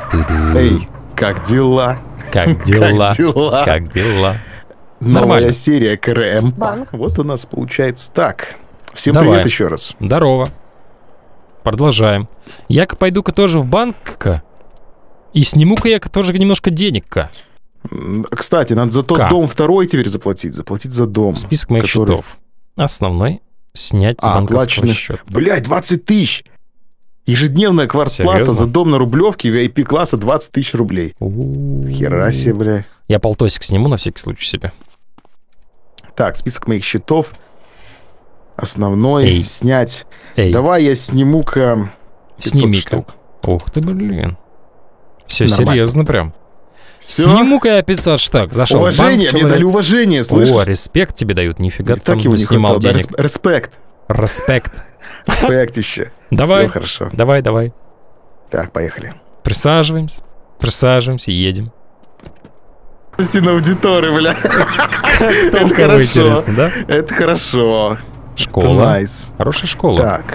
Эй, как дела? Как дела? Как дела? Как дела? Новая Нормально. серия КРМ. Банк. Вот у нас получается так. Всем Давай. привет еще раз. Здорово. Продолжаем. Я-ка пойду-ка тоже в банк-ка. И сниму-ка я тоже немножко денег-ка. Кстати, надо за тот Как? дом второй теперь заплатить. Заплатить за дом. Список моих который- счетов. Основной. Снять с банковского оплаченных. счета. Блядь, 20 тысяч! Ежедневная квартплата Серьезно? за дом на Рублевке VIP-класса 20 тысяч рублей. Хера себе, блядь. Я полтосик сниму на всякий случай себе. Так, список моих счетов. Основной. Эй. Снять. Эй, Давай я сниму-ка 500 сними-ка. штук. Ух ты, блин. Все Нормально. серьезно прям. Всё? Сниму-ка я 500 штук. Зашел в банк, Уважение, мне человек. дали уважение, слышишь? О, респект тебе дают. Нифига И ты там так его не снимал хватало. Да, денег. Респект. Респект. Респектище. Давай. Все хорошо. Давай, давай. Так, поехали. Присаживаемся. Присаживаемся, едем. На аудиторы, бля. Это Кого хорошо. интересно, да? Это хорошо. Школа. Найс. Хорошая школа. Так.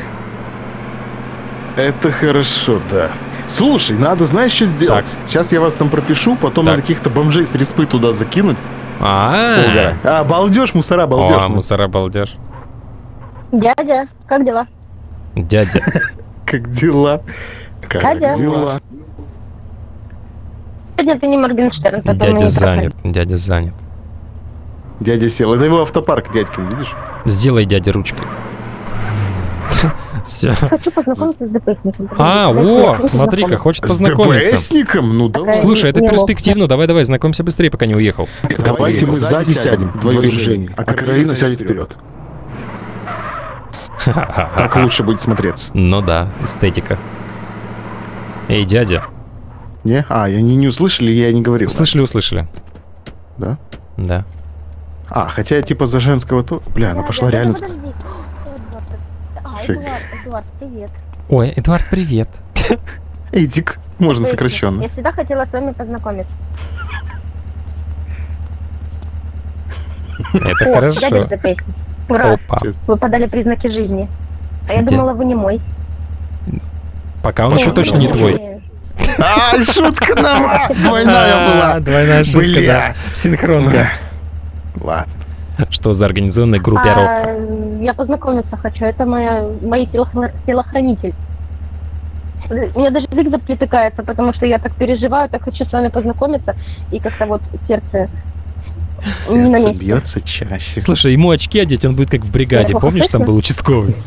Это хорошо, да. Слушай, надо, знаешь, что сделать? Так. Сейчас я вас там пропишу, потом Так. надо каких-то бомжей с респы туда закинуть. А, Балдеж, мусора, балдеж. О, мусора балдеж. Дядя, как дела? Дядя. Как дела? Как Дядя. дела? Сегодня ты не Моргенштерн, поэтому Дядя не занят. Дядя занят. Дядя сел. Это его автопарк, дядькин, видишь? Сделай дяде ручкой. Все. проходи. Хочу познакомиться с ДПСником. А, о, смотри-ка, хочет С познакомиться. ДПСником? Ну давай. Слушай, это Неловко. перспективно. Давай, знакомься быстрее, пока не уехал. Давайте мы сзади сядем, двоюрождение, а Каролина сядет вперед. Так лучше будет смотреться. Ну да, эстетика. Эй, дядя. Не? Я не услышали, я не говорил. Услышали, услышали. Да? Да. Хотя я типа за женского то... Бля, она пошла реально... Подожди. Фиг. Эдуард, привет. Ой, Эдуард, привет. Эдик. Можно Я сокращенно. всегда хотела с вами познакомиться. Это О, дядя хорошо. ДПСник. Ура, Опа. вы подали признаки жизни. А я Где? думала, вы не мой. Пока он еще точно не твой. Шутка нова! Двойная была. Двойная шутка, Бля. да. Синхронка. Ладно. Что за организованная группировка? Я познакомиться хочу. Это мои телохранитель. У меня даже язык заплетыкается, потому что я так переживаю, так хочу с вами познакомиться. И как-то вот сердце не на Сердце месте. бьется чаще. Слушай, ему очки одеть, он будет как в бригаде. Я Помнишь, там был участковый?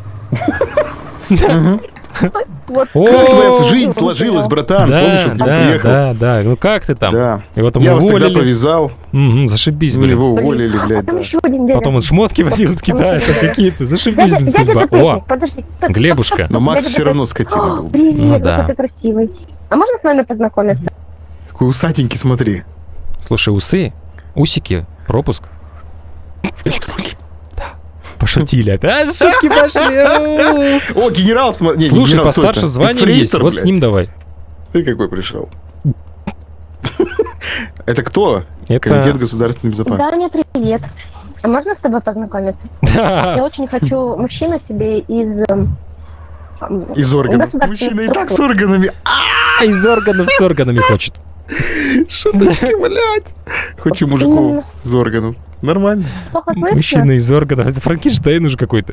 Вот. О, Как твоя жизнь сложилась, братан? Помнишь, он к нам приехал? да. Ну как ты там? Да. Его там Я вас тогда уволили. повязал. Зашибись, Ну, блин. его уволили, блядь, Там да. еще один дядя. Потом он шмотки возил с Китая, там какие-то. Зашибись, блин, Дядя судьба. ДПСник, О, подожди. Глебушка. Но Макс Дядя все равно ДПСник. скотина был. Привет, Ну да. какой ты красивый. А можно с вами познакомиться? Какой усатенький, смотри. Слушай, усы, усики, пропуск. Пошутили опять. Шутки пошли. О, генерал, смотри. Слушай, постарше звание есть, вот с ним давай. Ты какой пришел? Это кто? Комитет Это... государственной безопасности. Даня, привет. А можно с тобой познакомиться? Я очень хочу мужчину себе Из органов. государственной Мужчина и так с структуры. органами. Из органов с органами хочет. Шуточки, блядь. Хочу мужиков с органов. Нормально. Плохо слышно? Мужчина из органов. Это Франкенштейн уже какой-то.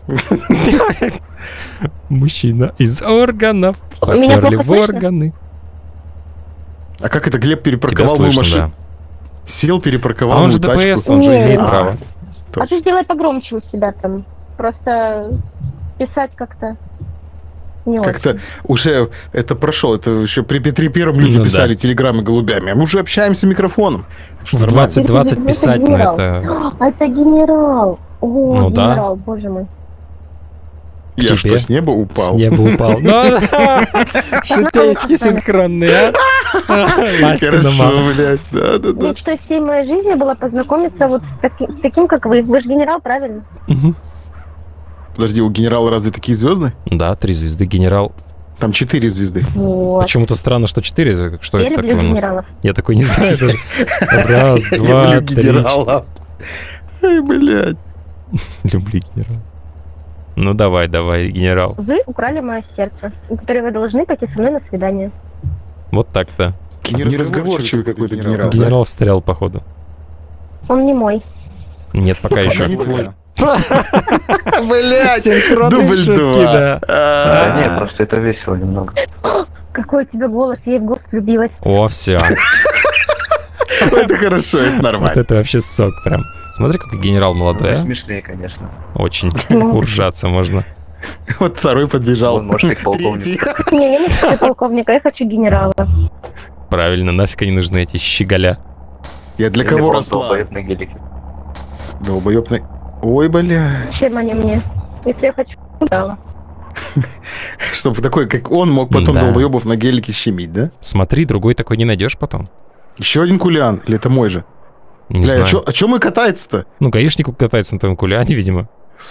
Мужчина из органов. Меня Поперли плохо в слышно? органы. А как это Глеб Тебя перепарковал мою слышно, машину? да. Сел, перепарковал А он же мою тачку. ДПС, он же имеет Нет. право. А ты Точно. сделай погромче у себя там. Просто писать как-то не очень. Как-то уже это прошел. Это еще при Петре Первом люди Ну да. писали телеграммы голубями. А мы уже общаемся микрофоном. Что В нормально. 2020 писать, ну генерал. это... А это генерал. О, Ну да. генерал, боже мой. Я тебе. что, с неба упал? С неба упал. Ну, шутечки синхронные, а? Васька на маму. Хорошо, блядь. Да. Мечтой всей моей жизни была познакомиться вот с таким, как вы. Вы же генерал, правильно? Мгм. Подожди, у генерала разве такие звезды? Да, 3 звезды, генерал. Там 4 звезды. Вот. Почему-то странно, что 4. Что Я это люблю такое у нас? генералов. Я такой не знаю даже. Раз, Я два, люблю три. генерала. Ай, блядь. Люблю генерал. Ну давай, генерал. Вы украли мое сердце, которое вы должны пойти со мной на свидание. Вот так-то. Неразговорчивый какой-то генерал. Генерал встрял, походу. Он не мой. Нет, пока еще. Блять! Синхронные Дубль шутки, два. да. Да нет, просто это весело немного. Какой у тебя голос, я и в голос влюбилась. О, все. Это хорошо, это Вот нормально. это вообще сок прям. Смотри, какой генерал молодой, а. Смешные, конечно. Очень. Уржаться можно. Вот второй подбежал. Он может и полковник. Третий. Не, я не хочу полковника, я хочу генерала. Правильно, нафиг они нужны, эти щеголя. Я для Или кого просто росла? долбоеб на гелике. Долбоёб на... Ой, бля. Чем они мне? Если я хочу генерала. Чтобы такой, как он, мог потом Да. долбоебов на гелике щемить, да? Смотри, другой такой не найдешь потом. Еще один кулян. Или это мой же? Не Бля, знаю. а чё мы катается-то? Ну, гаишник катается на твоем куляне, видимо.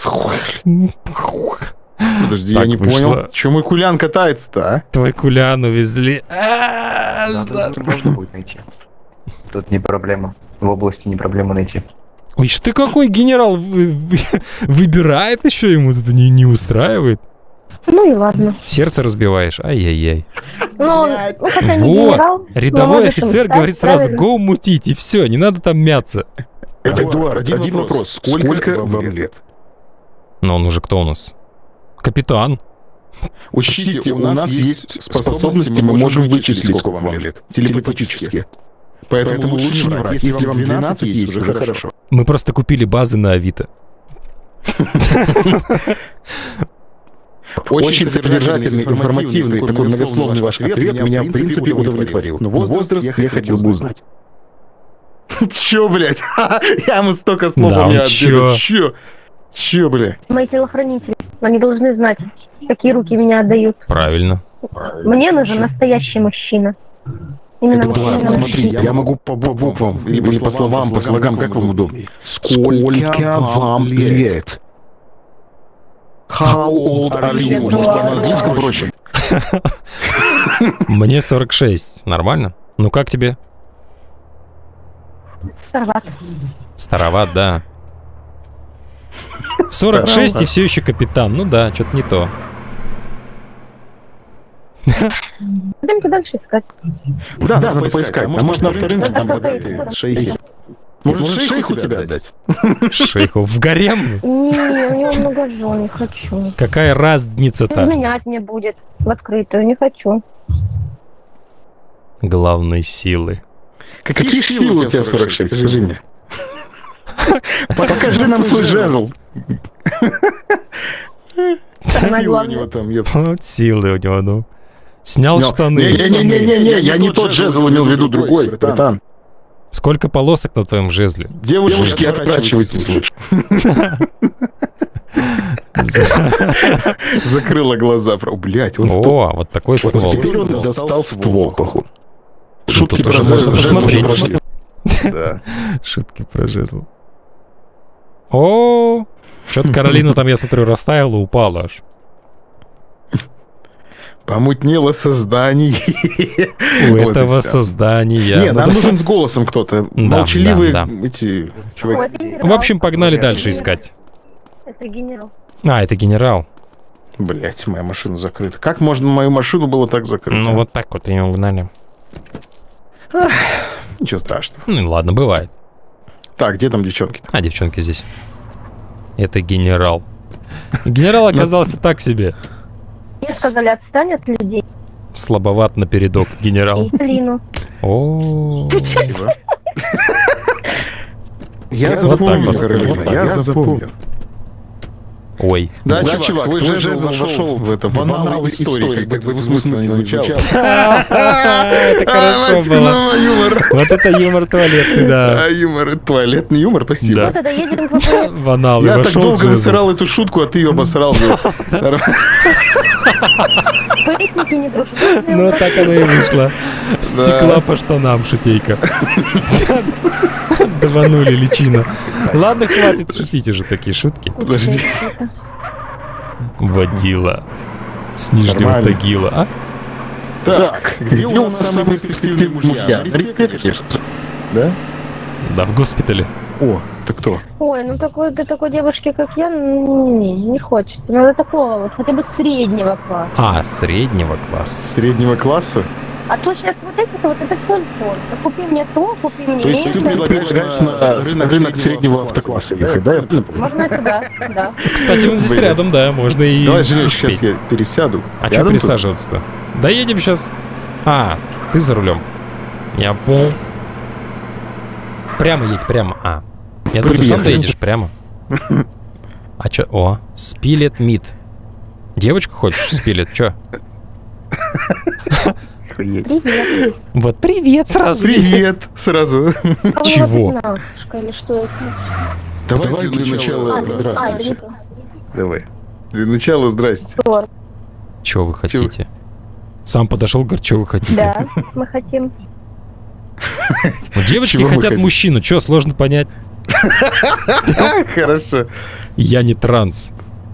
Подожди, Так я не вышло. понял. Чё мой кулян катается-то, а? Твой кулян увезли. Можно будет найти. Тут не проблема. В области не проблема найти. Ой, что ты какой генерал выбирает еще ему, это не устраивает. Ну и ладно. Сердце разбиваешь, ай-яй-яй. Ну, хотя не Вот, генерал. но рядовой можешь им офицер стать, говорит сразу, правильно? го мутить, и все, не надо там мяться. Эдуард, один вопрос. Сколько вам лет? Но он уже кто у нас? Капитан. Учтите, у нас есть способности, мы можем вычислить, сколько вам лет. Телепатически. Поэтому лучше не врать. Если вам 12 есть, уже хорошо. Мы просто купили базы на Авито. Очень содержательный, информативный, такой многословный ваш ответ меня, в принципе, удовлетворил. Но возраст я хотел бы узнать. Чё, блядь? Я ему столько слов Да, не он чё? отдаю. Чё, бля? Мои телохранители. Они должны знать, какие руки меня отдают. Правильно. Мне нужен настоящий мужчина. Именно Эдуард, мужчина. смотри, я могу по буквам или по словам, по слогам, как вам удобнее. Сколько вам лет? How old are you? Может, по-английски проще? Мне 46. Нормально? Ну как тебе? Староват. Староват, да. 46 и все еще капитан. Ну да, что-то не то. Пойдемте дальше искать. Да, надо поискать. А может, на вторым вторым там там подать шейхи? Может, шейху тебя отдать? Шейху в гарем? Не, у него много жен, не хочу. Какая разница-то? Изменять мне будет в открытую, не хочу. Главной силы. Какие силы у тебя 46? Скажи мне. Покажи нам свой жезл. Самое Силы у главное. него там, ёп. Вот силы у него, ну. Снял Снял. штаны. Не-не-не, я не тот жезл имел в виду, другой, братан. Сколько полосок на твоем жезле? Девушки, отворачивайтесь. Закрыла глаза. Блять, он О, вот такой ствол. теперь он достал ствол, походу. Ну, тут уже можно посмотреть. Да. Шутки про жезл. О, что-то Каролина там, я смотрю, растаяла, упала аж. Помутнело создание. У Вот и этого всё. создания. Не, Ну нам да. нужен с голосом кто-то. Да, Молчаливые да. эти чуваки. Вот генерал. В общем, погнали дальше искать. Это генерал. А, это генерал. Блять, моя машина закрыта. Как можно мою машину было так закрыть? Ну вот так вот ее угнали. Ничего страшного. Ну и ладно, бывает. Так, где там девчонки-то? А, девчонки здесь. Это генерал. Генерал оказался так себе. Мне сказали, отстань от людей. Слабоват напередок генерал. И Лину. О, Спасибо. Я Вот запомню, так вот. Каролина, я запомню. ой. Да, чувак, твой жезл вошел в это, в аналы истории, как бы это двусмысленно не звучало. Это хорошо было. Юмор. Вот это юмор туалетный, да. Юмор, туалетный юмор, спасибо. Да. Вот это едем в В аналы Я так вошел долго жезл. высырал эту шутку, а ты ее обосрал. Поясники не дружат. Ну, так оно и вышло. Стекла по штанам, шутейка. Даванули личину. Ладно, хватит шутить уже такие шутки. Подожди. Водила. С Нижнего Нормально. Тагила, а? Так, где у нас самые перспективные мужья? На респекте, конечно. Да? Да, в госпитале. О, ты кто? Ой, ну такой, для такой девушки, как я, не хочется. Надо такого вот, хотя бы среднего класса. А, среднего класса. Среднего класса? А то сейчас вот это фон. Купи мне то, купи мне То есть ты предлагаешь на рынок среднего автокласса ехать, да? Можно сюда, да. Кстати, он здесь рядом, да, можно и... Давай, Женя, сейчас я пересяду. А что пересаживаться-то? Доедем сейчас. А, ты за рулем. Я понял. Прямо едь, прямо. А. Я думаю, ты сам доедешь прямо. А чё? О, спилет мид. Девочку хочешь спилет? Чё? Привет. Вот привет сразу. Привет сразу. Чего? Или что это? Давай для начала здрасте. Давай. Для начала здрасте. Чё вы хотите? Сам подошел, говорит, что вы хотите? Да, мы хотим. Девочки хотят мужчину, чё, сложно понять? Хорошо. Я не транс.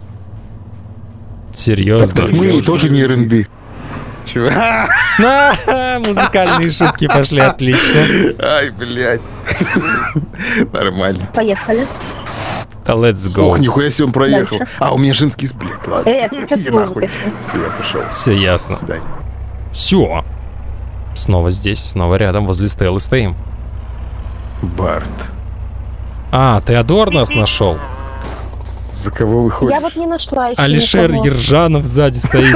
Серьезно. Мы тоже не РНБ. Чего? Музыкальные шутки пошли, отлично. Ай, блядь. Нормально. Поехали. Let's go. Ох, нихуя себе он проехал. А, у меня женский сплит, ладно. Иди нахуй. Все, я пошел. Все ясно. До свидания. Все. Снова здесь, снова рядом, возле Стеллы стоим. Барт. А, Теодор нас нашел. За кого выходишь? Я вот не нашла еще Алишер никого. Ержанов сзади стоит.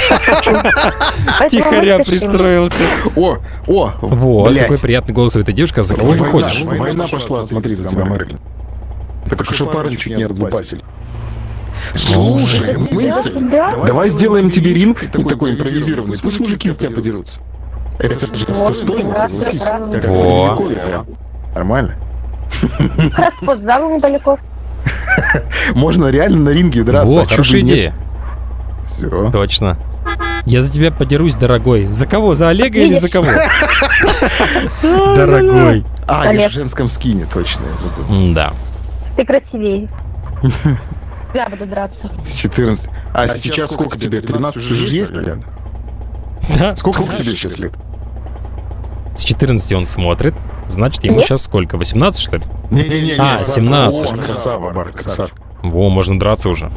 Тихоря пристроился. О, Вот, блядь. какой приятный голос у этой девушки. А за кого выходишь? Война пошла, смотри, за тебя, Мэрилин. Так что парень чуть не отдупасили. Слушай, Да? Давай сделаем тебе ринг такой импровизированный. Пусть мужики у тебя подерутся. это же прекрасно. О, нормально. Спортзал недалеко. Можно реально на ринге драться. вот, хорошая идея. Все. Точно. Я за тебя подерусь, дорогой. За кого? За Олега или за кого? Дорогой. А, я Олег. в женском скине, точно, я забыл. Да. Ты красивее. Я буду драться. С 14. А Сейчас сколько тебе? 13 уже есть, наверное? Да. Сколько Сколько тебе тебе сейчас лет? С 14 он смотрит. Значит, ему Нет. сейчас сколько? 18, что ли? Не-не-не. А, 17. О, красава, Барт, красава. Во, можно драться уже.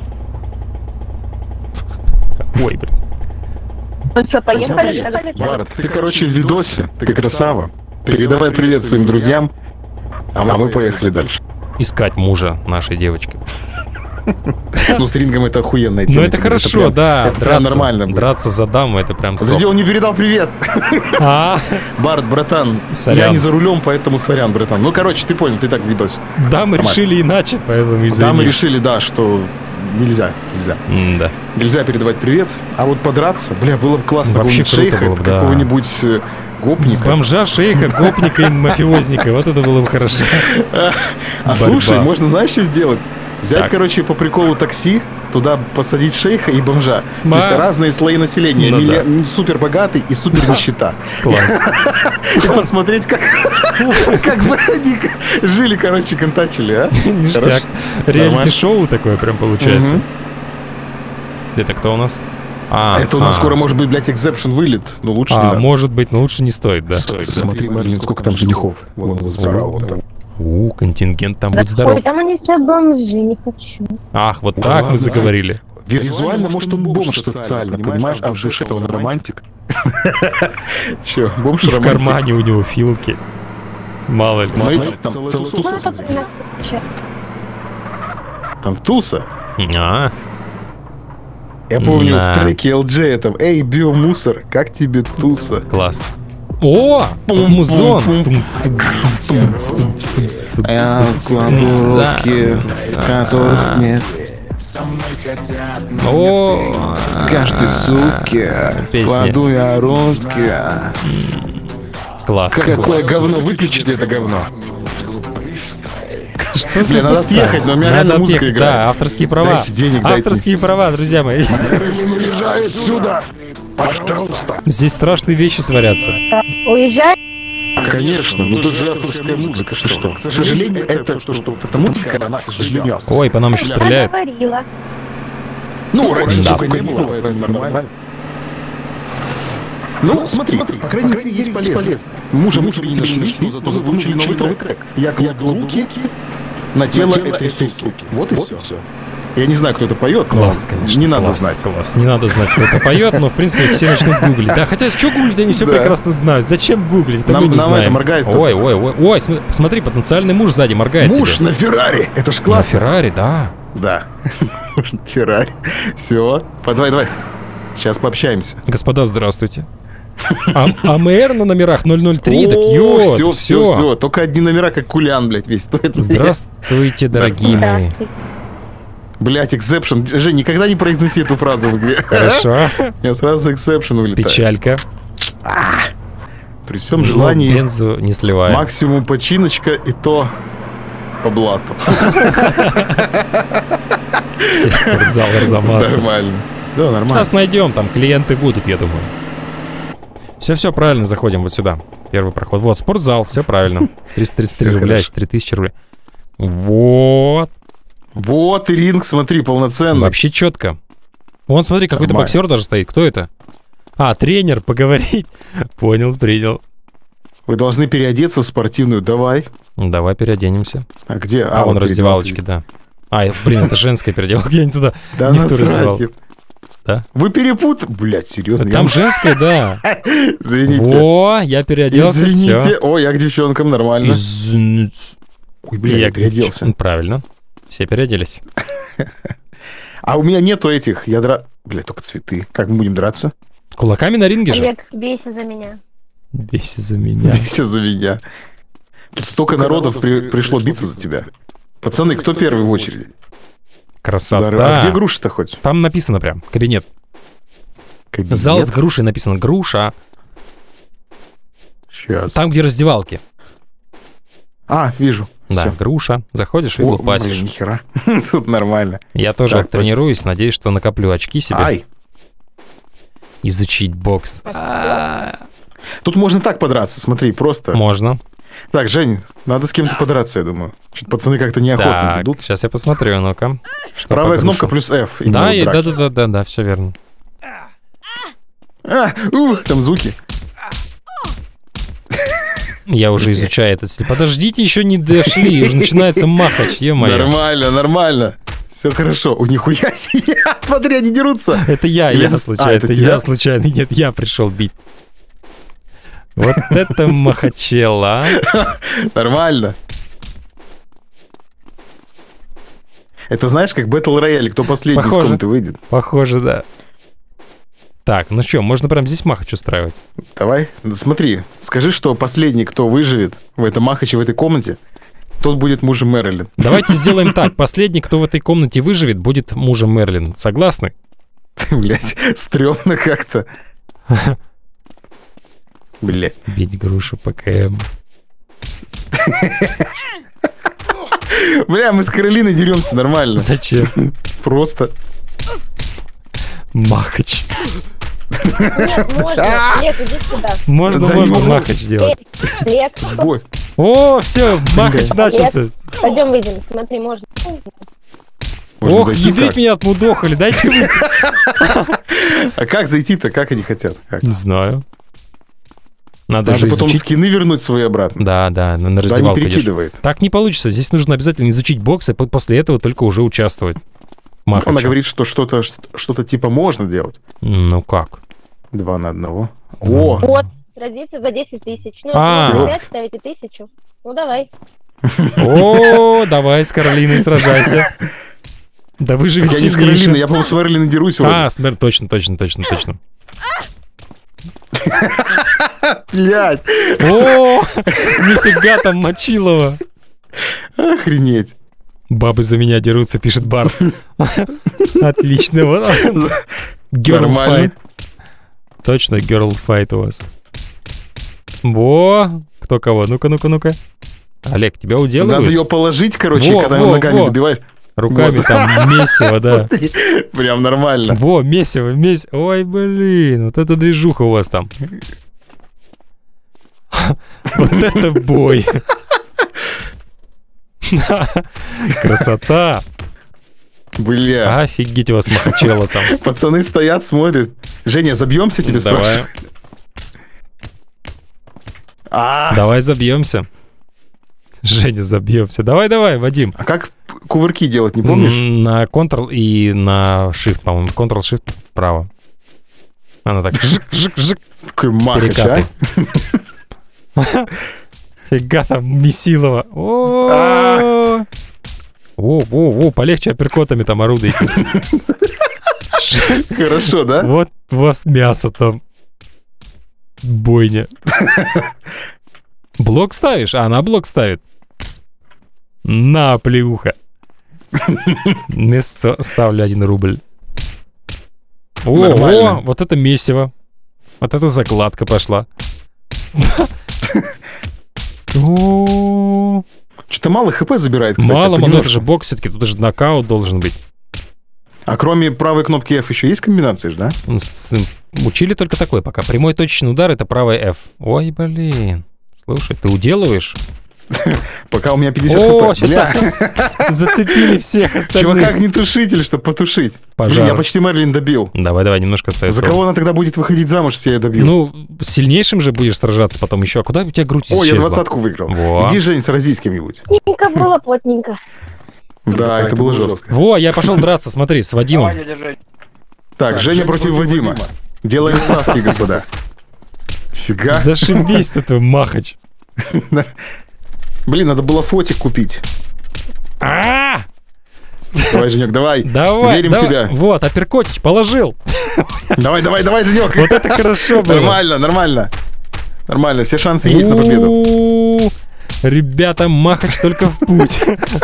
Ой, блин. Ну что, поехали? Барт, ты, короче, в видосе. Ты красава. Передавай привет своим друзьям, а мы поехали дальше. Искать мужа нашей девочки. Ну, с рингом это охуенная тема. Ну это хорошо, прям- да. Это прям нормально, блядь. Драться за даму, это прям Подожди, сок. он не передал привет. А, Барт, братан, Сорян. я не за рулем, поэтому сорян, братан. Ну, короче, ты понял, ты так в видосе. да, мы Нормально. решили иначе, поэтому извини. Да, мы решили, да, что нельзя. Да. Нельзя передавать привет. А вот подраться, бля, было бы классно. Вообще какого-нибудь круто шейха, было бы, да. какого-нибудь гопника. Бомжа, шейха, гопника и мафиозника. Вот это было бы хорошо. А Борьба. слушай, можно знаешь, что сделать? Взять, Так. короче, по приколу такси, туда посадить шейха и бомжа. Ма. То есть разные слои населения. Ну да. Супер богатый и супер нищета. Класс. И посмотреть, как бы они жили, короче, контачили, а? Ништяк. Реалити-шоу такое прям получается. Мгм. Это кто у нас? Это у нас скоро может быть, блядь, экзепшн вылет. Ну, лучше не надо. может быть, но лучше не стоит, да. Смотри, Мэрилин, сколько там женихов. Вон, за справа, вот там. Контингент там будет здоров. Ой, там они все бомжи, не хочу. Ах, вот так мы заговорили. Визуально, может, он бомж социально, понимаешь? А в душе он романтик. Че, бомж И в романтик? кармане у него филки. Мало ли. Смотри, Смотри, там там целая целая тусовка. Ну, это понятно. Там туса. А, Я помню Да. в треке LG этом. Эй, биомусор, как тебе туса? класс. О, музон. Я кладу Да. руки, которых нет. О, Каждой суке Песни. кладу я руки. класс. Какое говно, выключите это говно. Что Блин, надо съехать, но у меня Надо реально музыка отъехать, играет. Да, авторские права. Дайте денег, дайте. Авторские права, друзья мои. Уезжай отсюда! Пожалуйста! Здесь страшные вещи творятся. Уезжай. Конечно, ну тут же авторская музыка, что? К сожалению, это эта музыка, она, к сожалению, авторская. Ой, по нам еще Я стреляют. говорила. Ну, раньше, Да. сука, не было, поэтому нормально. Ну, смотри, по крайней мере, есть полезно. Мужа мы тебе не нашли, но зато мы выучили новый трек. Я кладу руки на тело этой суки. Вот и все. Я не знаю, кто это поет. Класс, конечно. Не надо знать. Класс. Не надо знать, кто это поет, но, в принципе, все начнут гуглить. Да, хотя, что гуглить, они все прекрасно знают. Зачем гуглить? Это мы не знаем. Это моргает. Ой, смотри, потенциальный муж сзади моргает. Муж на Феррари. Это ж классно. На Феррари, да. Да. Муж на Феррари. Все. Давай. Сейчас пообщаемся. Господа, здравствуйте. АМР на номерах 003, так ёд, все. Только одни номера, как кулян, блядь, весь стоит. Здравствуйте, дорогие мои. Блядь, эксепшн. Жень, никогда не произноси эту фразу в игре. Хорошо. Я сразу эксепшн улетаю. Печалька. При всем желании... Бензу не сливаем. Максимум починочка, и то по блату. Все спортзал Арзамаса. Нормально. Все нормально. Сейчас найдем, там клиенты будут, я думаю. Все правильно, заходим вот сюда. Первый проход. Вот, спортзал, все правильно. 333 рубля, 3000 рублей. Вот. Вот и ринг, смотри, полноценный. Вообще четко. Вон, смотри, какой-то боксер даже стоит. Кто это? А, тренер, поговорить. Понял, принял. Вы должны переодеться в спортивную. Давай. Давай переоденемся. А где? Вон раздевалочки, да. Блин, это женская переделка. Я не туда. Да не в ту раздевалку. Да? Вы перепутали? Блядь, серьезно? Там женская, да. Извините. О, я переоделся. Извините. О, я к девчонкам нормально. Ой, бля, я переоделся. Правильно. Все переоделись. А у меня нету этих. Блядь, только цветы. Как мы будем драться? Кулаками на ринге же? Олег, бейся за меня. Бейся за меня. Бейся за меня. Тут столько народов пришло биться за тебя. Пацаны, кто первый в очереди? Красота. А где груша-то хоть? Там написано прям. Кабинет. Зал с грушей написано. Груша. Сейчас. Там, где раздевалки. Вижу. Да, Всё. Груша. Заходишь и лупасишь. Блин, нихера. Тут нормально. Я тоже тренируюсь. Надеюсь, что накоплю очки себе. Изучить бокс. Тут можно так подраться, смотри, просто. Можно. Так, Жень, надо с кем-то подраться, я думаю. Что-то пацаны как-то неохотно идут. Сейчас я посмотрю, ну-ка. Правая кнопка плюс F. Да, все верно. Там звуки. Я уже изучаю этот стиль. Подождите, еще не дошли, уже начинается махач, е-мое. Нормально. Все хорошо. У нихуя себе. Смотри, они дерутся. Это я случайно. Нет, я пришел бить. Вот это махачела. Нормально. Это знаешь, как Battle Royale, кто последний из комнаты выйдет. Похоже, да. Так, ну что, можно прям здесь махач устраивать? Давай, смотри, скажи, что последний, кто выживет в этом махаче, в этой комнате, тот будет мужем Мэрилин. Давайте сделаем так. Последний, кто в этой комнате выживет, будет мужем Мэрилин. Согласны? Блять, стрёмно как-то. Блять. Бить грушу ПКМ. Бля, мы с Каролиной деремся нормально. Зачем? Просто. Махач. Нет, можно. Олег, иди сюда. Можно махач сделать. Олег. Бой. О, все, махач начался. Пойдем выйдем, смотри, можно. Ох, ядрить меня отмудохали, дайте вы. А как зайти-то, как они хотят? Не знаю. Надо же потом изучить. скины вернуть свои обратно. Да, на раздевалку не перекидывает. Так не получится. Здесь нужно обязательно изучить бокс, и после этого только уже участвовать. Махача. Она говорит, что что-то типа можно делать. Ну как? 2 на 1. О! Вот, сразиться за 10 тысяч. Ну, опять ставите 1000. Ну, давай. О, давай с Каролиной сражайся. Да вы же ведь я не с Каролиной, я, по-моему, с Мэрилин дерусь. Точно. Блядь. О, нифига там Мочилова. Охренеть. Бабы за меня дерутся, пишет Барт. Отлично. Girl fight. Точно girl fight у вас. Во, кто кого? Ну-ка. Олег, тебя уделывают? Надо ее положить, короче, когда ногами добиваешь. Руками вот. Там месиво, да. Смотри, прям нормально. Во, месиво. Ой, блин, вот это движуха у вас там. Вот это бой. Красота. Бля. Офигеть у вас махачело там. Пацаны стоят, смотрят. Женя, забьемся, тебе спрашивают? Давай забьемся. Женя, забьемся. Давай, Вадим. А как кувырки делать, не помнишь? На Ctrl и на Shift, по-моему. Ctrl-Shift вправо. Она так жик-жик-жик. Такой махач, а? Фига там Месилова. О, полегче апперкотами там орудуете. Хорошо, да? Вот у вас мясо там. Бойня. Блок ставишь? А, она блок ставит. На, плеуха. Место ставлю 1 рубль. О, вот это месиво. Вот это закладка пошла. Что-то мало хп забирает, кстати. Мало, но это же бокс все-таки, тут же нокаут должен быть. А кроме правой кнопки F еще есть комбинации, да? Учили только такой пока. Прямой точечный удар — это правая F. Ой, блин. Слушай, ты уделываешь? Пока у меня 50 хп. Зацепили всех остальных. Чувак, огнетушитель, чтобы потушить. Блин, я почти Мерлин добил. Давай, немножко остается. За кого она тогда будет выходить замуж, если я ее добью? Ну, сильнейшим же будешь сражаться потом еще. А куда у тебя грудь исчезла? О, я 20-ку выиграл. Иди, Жень, сразись с кем-нибудь. Плотненько было, плотненько. Да, это было жестко. Во, я пошел драться, смотри, с Вадимом. Так, Женя против Вадима. Делаем ставки, господа. Фига. Зашибись ты, твой махач. Блин, надо было фотик купить. А! Давай, Женек, давай. Верим в тебя. Вот, апперкотич положил. Давай, Женек. Вот это хорошо было. Нормально, все шансы есть на победу. Ребята, махач только в путь.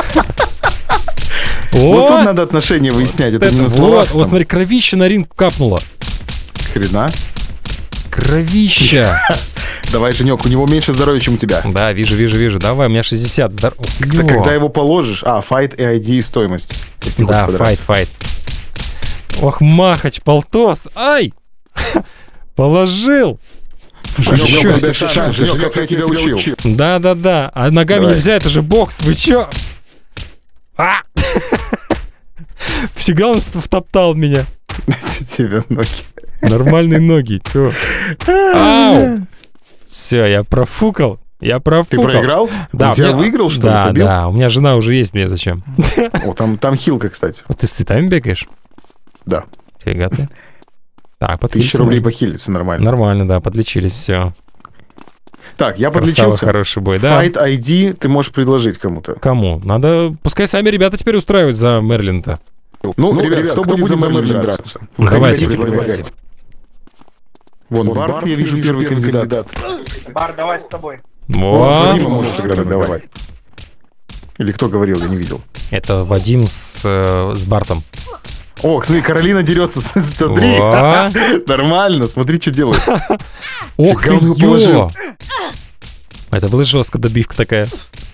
Вот тут надо отношения выяснять. Это не на словах. Вот, смотри, кровища на ринг капнула. Хрена. Кровища. Давай, Женек, у него меньше здоровья, чем у тебя. Да, вижу. Давай, у меня 60 здоровья. Когда его положишь... файт и ID и стоимость. Да, файт. Ох, махач, полтос. Ай! Положил. Женек, как я тебя учил. Да. А ногами нельзя, это же бокс. Вы чё? Всегда он втоптал меня. Тебе ноги. Нормальные ноги. Чё? Ау! Все, я профукал. Ты проиграл? Да. Я выиграл, что ли? Да. У меня жена уже есть, мне зачем? О, там хилка, кстати. Вот ты с цветами бегаешь? Да. Фига ты. Так, 1000 рублей похилиться, нормально. Нормально, да, подлечились, все. Так, я подлечился. Хороший бой, да. Fight ID ты можешь предложить кому-то. Кому? Надо... Пускай сами ребята теперь устраивают за Мерлин-то. Ну, ребят, кто будет за Мерлин драться? Давайте. Вон, Барт, я вижу, первый кандидат. Барт, давай с тобой. Вот, с Вадимом можешь сыграть, давай. Или кто говорил, я не видел. Это Вадим с Бартом. О, смотри, Каролина дерется, смотри. Нормально, смотри, что делает. Ох, ё! Это была жестко добивка такая.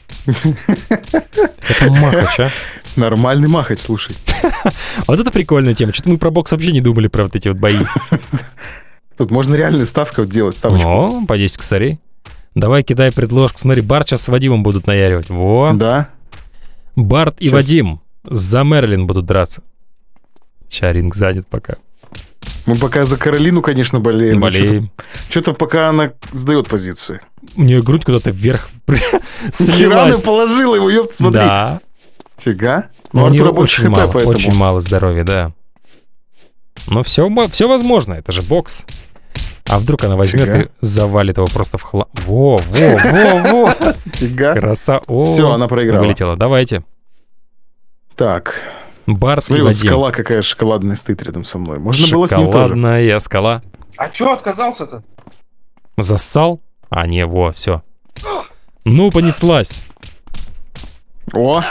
Это махач, а? Нормальный махач, слушай. Вот это прикольная тема. Что-то мы про бокс вообще не думали, про вот эти вот бои. Тут можно реально ставку делать, ставочку. О, по 10 косарей. Давай кидай предложку. Смотри, Барт сейчас с Вадимом будут наяривать. Во. Да. Барт и Вадим за Мерлин будут драться. Сейчас ринг занят пока. Мы пока за Каролину, конечно, болеем. Болеем. Что-то пока она сдает позиции. У нее грудь куда-то вверх слилась. Кирана положила его, ёпта, смотри. Да. Фига. Но у нее очень мало, очень мало здоровья, да. Но все возможно, это же бокс. А вдруг она возьмет и завалит его просто в хлам. Во. Фига. Краса. Все, она проиграла. Вылетела. Давайте. Так. Барт смотри, и вот Вадим. скала какая шоколадная стоит рядом со мной. Можно было с ним тоже. Шоколадная скала. А чё отказался-то? Зассал? А, не, во, все. Ну, понеслась. О!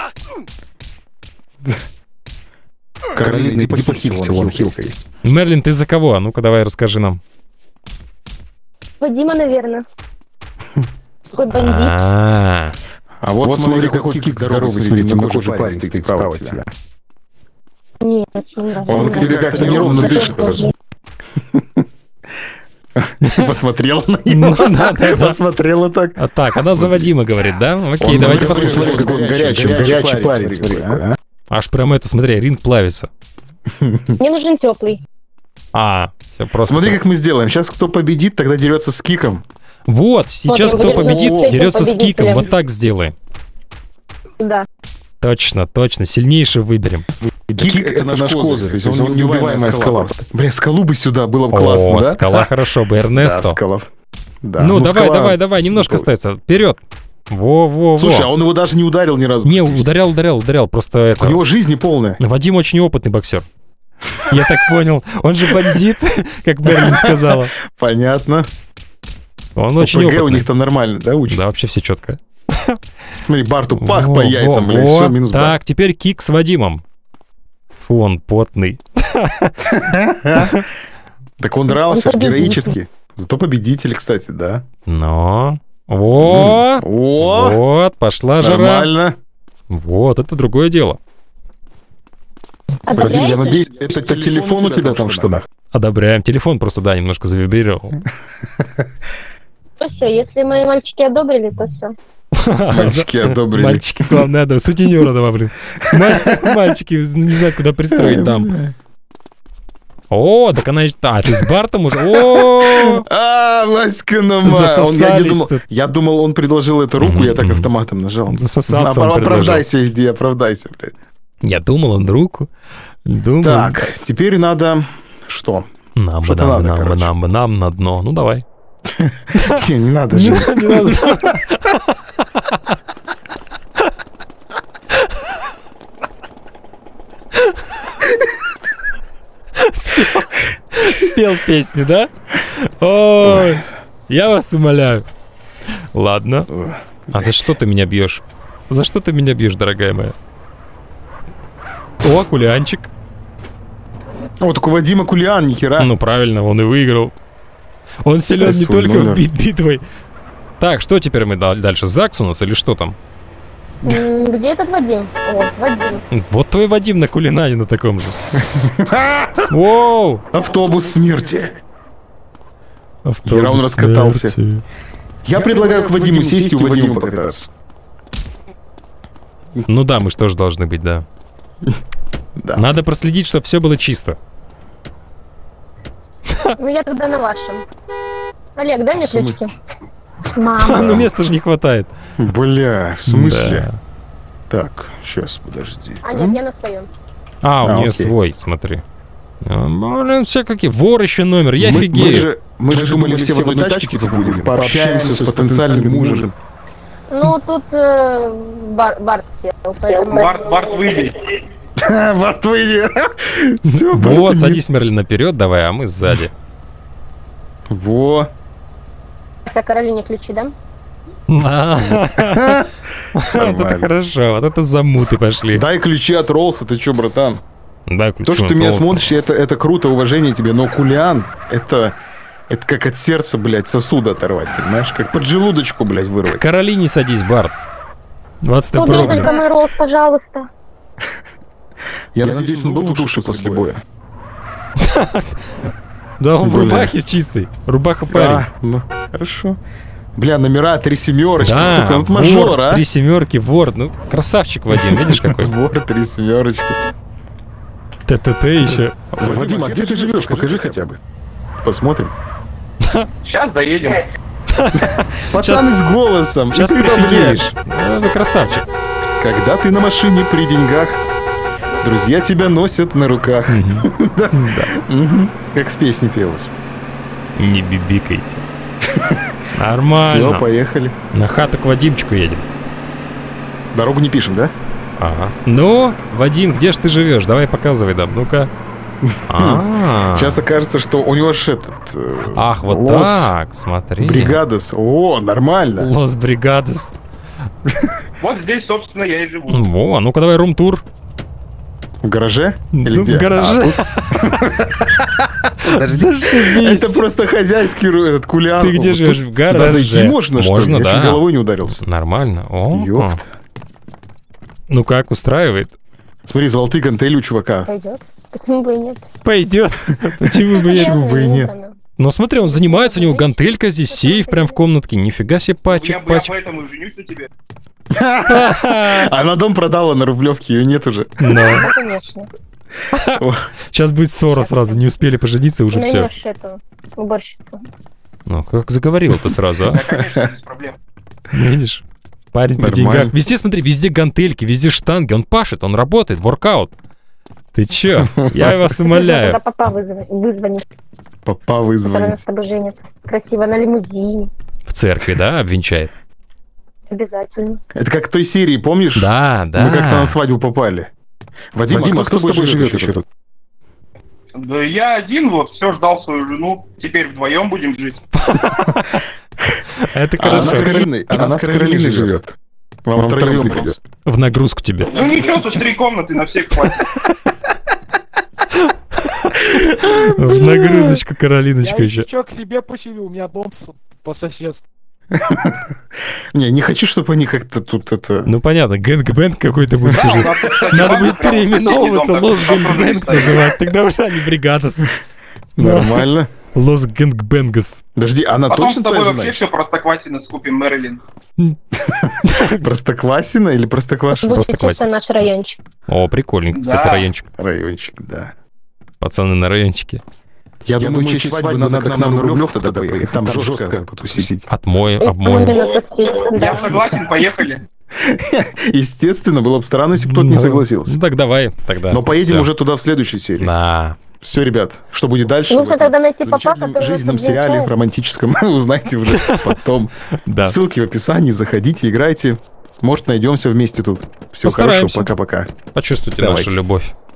Каролина, иди похилься, вон хилка есть. Мерлин, ты за кого? Ну-ка, давай, расскажи нам. Вадима, наверное. Какой бандит. А вот смотри, какой кик здоровый, смотрите, темнокожий парень стоит справа от тебя. Нет, не нравится. Он к тебе как-то неровно дышит. Посмотрела на него. Посмотрела так. А так, она за Вадима говорит, да? Окей, давайте посмотрим. Какой горячий парень. Аж прям это, смотри, ринг плавится. Мне нужен теплый. Все просто. Смотри, как мы сделаем. Сейчас кто победит, тогда дерется с киком. Вот, сейчас кто победит, дерется с киком. Вот так сделаем. Да. Точно, точно. Сильнейший выберем. Кик — это наш козырь. То есть он неубиваемая скала. Бля, скалу бы сюда, было бы классно, да? Скала хорошо бы, Эрнесто. Да, скала. Да. Ну, давай, немножко остается. Вперед. Во. Слушай, а он его даже не ударил ни разу. Не, ударял. Просто это... У него жизни полная. Вадим очень опытный боксер. Я так понял. Он же бандит, как Берлин сказала. Понятно. Он очень опытный. у них там нормально, да, учат? Да, вообще все четко. Смотри, Барту пах по яйцам, блядь, все, минус Барт. Так, теперь кик с Вадимом. Фу, он потный. Так он дрался героически. Зато победитель, кстати, да. Но... Вот, пошла жара. Нормально. Вот, это другое дело. Я надеюсь, это телефон у тебя там что-то? Одобряем. Телефон просто, да, немножко завибрировал. То все, если мои мальчики одобрили, то все. Мальчики одобрили. Мальчики, главное, да, сутенера давай, блин. Мальчики не знают, куда пристроить там. О, так она... А, ты с Бартом уже? О! Васька Засосались тут. Я думал, он предложил эту руку, я так автоматом нажал. Засосаться он предложил. Оправдайся, иди, оправдайся, блядь. Я думал, он руку. Так, теперь надо... Что? Нам на дно. Ну, давай. Не надо же. Не надо. Спел песню, да? Ой, я вас умоляю. Ладно. А за что ты меня бьешь? За что ты меня бьешь, дорогая моя? О, кулянчик. О, так у Вадима кулиан, нихера. Ну, правильно, он и выиграл. Он силен не только в битвой. Так, что теперь мы дальше? ЗАГС у нас или что там? Где этот Вадим? О, Вадим. Вот твой Вадим на кулинане на таком же. Воу! Автобус смерти. Автобус он раскатался. Я предлагаю к Вадиму сесть и у Вадима покататься. Ну да, мы же тоже должны быть, да. Надо проследить, чтобы все было чисто. Ну я тогда на вашем. Олег, дай мне ключики. Мама. Ну места же не хватает. Бля, в смысле? Так, сейчас, подожди. А нет, я на своем. А, у нее свой, смотри. Блин, все какие. Вор еще номер, я офигею. Мы же думали, все в одной тачке типа будем. Пообщаемся с потенциальным мужем. Ну, тут Барт сел. Барт, выйди. Барт, выйди. Вот, садись, Мерлин, наперед давай, а мы сзади. Во. А Каролине ключи, да? Вот это хорошо, вот это замуты пошли. Дай ключи от Роллса, ты чё, братан? Дай ключи. То, что ты меня смотришь, это круто, уважение тебе, но кулиан, это как от сердца, блядь, сосуда оторвать, понимаешь? Как под желудочку, блядь, вырвать. К Каролине садись, Барт. 20 рублей. Только мой Роллс, пожалуйста. Я надеюсь, он был в душе после боя. Да, он в рубахе чистой. Рубаха парень. Ну, хорошо. Бля, номера 3 семерочки, да, сука, он мажор, а? 3 семерки, вор. Ну, красавчик Вадим, видишь какой? Вор 3 семерочки. ТТТ еще. Вадим, а где ты живешь? Покажи хотя бы. Посмотрим. Сейчас доедем. Пацаны с голосом. Сейчас прифигеешь. Ну, красавчик. Когда ты на машине при деньгах, друзья тебя носят на руках. Как в песне пелось. Не бибикайте. Нормально. Все, поехали. На хату к Вадимчику едем. Дорогу не пишем, да? Ага. Ну, Вадим, где ж ты живешь? Давай показывай, да. Ну-ка. Сейчас окажется, что у него же этот... Ах, вот так, смотри. Бригадос. О, нормально. Лос Бригадос. Вот здесь, собственно, я и живу. Во, ну-ка давай рум-тур. В гараже? Или где? В гараже. Это просто хозяйский этот кулиан. Ты где живешь? В гараже? Зайти можно, что ли? Можно, да. Я чуть головой не ударился. Нормально. Ёпт. Ну как, устраивает? Смотри, золотые гантели у чувака. Пойдет. Почему бы и нет? Пойдет. Почему бы нет? Почему бы и нет? Ну смотри, он занимается, у него гантелька здесь, сейф прям в комнатке. Нифига себе пачек. Я поэтому и женюсь на тебе. Она дом продала на Рублевке, ее нет уже. Ну, конечно. Сейчас будет ссора сразу, не успели пожениться, уже все. Эту уборщицу. Ну, как заговорил-то сразу, а? Да, конечно, без проблем. Видишь? Парень при деньгах. Везде, смотри, везде гантельки, везде штанги. Он пашет, он работает, воркаут. Ты чё? Я вас умоляю. Когда папа вызвонишь. Папа вызвонит. С тобой женится. Красиво на лимузине. В церкви, да, обвенчает? Обязательно. Это как в той серии, помнишь? Да, да. Мы как-то на свадьбу попали. Вадим, а кто с тобой живет еще тут? Да я один, вот, все ждал свою жену. Теперь вдвоем будем жить. Это хорошо. Она с Каролиной живет. Вам втроем придет. В нагрузку тебе. Ну ничего, тут 3 комнаты, на всех хватит. В нагрузочку Каролиночку еще. Я к себе поселю, у меня дом по соседству. Не хочу, чтобы они как-то тут это... Ну понятно, гэнг-бэнг какой-то будет уже. Надо будет переименовываться, Лос Гэнг-бэнг называть. Тогда уже они бригадас. Нормально. Лос Гэнг-бэнгас. Подожди, она точно твоя жена? Потом с тобой вообще Простоквасино скупим, Мэрилин. Простоквасино или Простоквашино? Это наш райончик. О, прикольненько, кстати, райончик. Райончик, да. Пацаны на райончике. Я думаю, честь свадьбы надо как нам на Рублёв тогда поехать. Там жестко потусить. Обмой. Я согласен, поехали. Естественно, было бы странно, если бы кто-то не согласился. Ну так давай тогда. Но поедем уже туда в следующей серии. Да. Все, ребят, что будет дальше? Нужно тогда найти папа, в жизненном сериале романтическом, вы узнаете уже потом. Ссылки в описании, заходите, играйте. Может, найдемся вместе тут. Все хорошо, пока-пока. Почувствуйте нашу любовь.